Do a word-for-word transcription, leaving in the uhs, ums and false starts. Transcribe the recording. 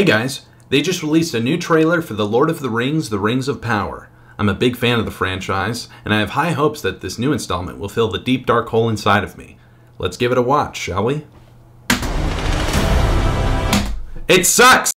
guys, they just released a new trailer for The Lord of the Rings, The Rings of Power. I'm a big fan of the franchise, and I have high hopes that this new installment will fill the deep dark hole inside of me. Let's give it a watch, shall we? It sucks!